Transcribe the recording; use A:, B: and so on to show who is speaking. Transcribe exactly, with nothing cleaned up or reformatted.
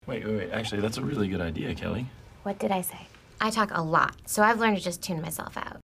A: Wait, wait, wait. Actually, that's a really good idea, Kelly.
B: What did I say? I talk a lot, so I've learned to just tune myself out.